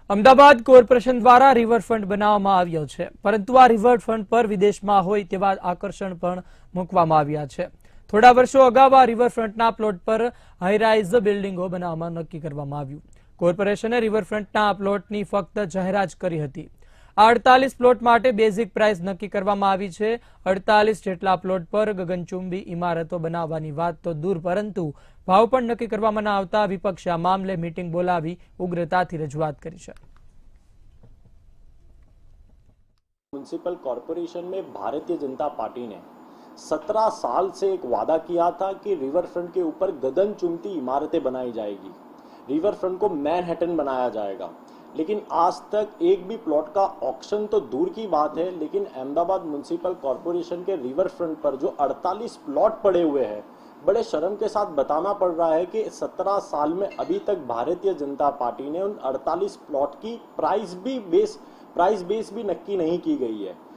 Ahmedabad corporation દ્વારા riverfront બનાવવામાં આવ્યો છે, પરંતુ આ રિવરફ્રન્ટ પર વિદેશમાં હોય તેવા આકર્ષણ પણ મૂકવામાં આવ્યા છે। થોડા વર્ષો અગાઉ આ રિવરફ્રન્ટના પ્લોટ પર હાઈરાઇઝ બિલ્ડિંગો બનાવવા નક્કી કરવામાં આવ્યું। કોર્પોરેશને રિવરફ્રન્ટના આ પ્લોટની ફક્ત જાહેરાત કરી હતી। આ 48 પ્લોટ માટે બેઝિક પ્રાઇસ નક્કી કરવામાં આવી છે। 48 જેટલા પ્લોટ પર ગગનચુંબી ઇમારતો બનાવવાની વાત તો દૂર, પરંતુ ભાવ પણ નક્કી કરવામાં ન આવતા વિપક્ષે આ મામલે મીટિંગ બોલાવી ઉગ્રતાથી રજૂઆત કરી છે। म्युनिसिपल कॉरपोरेशन में भारतीय जनता पार्टी ने 17 साल से एक वादा किया था कि रिवरफ्रंट के ऊपर गगनचुंबी इमारतें बनाई जाएगी, रिवरफ्रंट को मैनहट्टन बनाया जाएगा। लेकिन आज तक एक भी प्लॉट का ऑक्शन तो दूर की बात है, लेकिन अहमदाबाद म्युनिसिपल कॉरपोरेशन के रिवरफ्रंट पर जो 48 प्लॉट पड़े हुए हैं, बड़े शर्म के साथ बताना पड़ रहा है कि 17 साल में अभी तक भारतीय जनता पार्टी ने उन 48 प्लॉट की प्राइस बेस भी नक्की नहीं की गई है।